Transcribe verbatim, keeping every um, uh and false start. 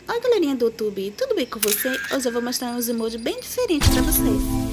Oi galerinha do YouTube, tudo bem com você? Hoje eu vou mostrar uns emojis bem diferentes pra vocês.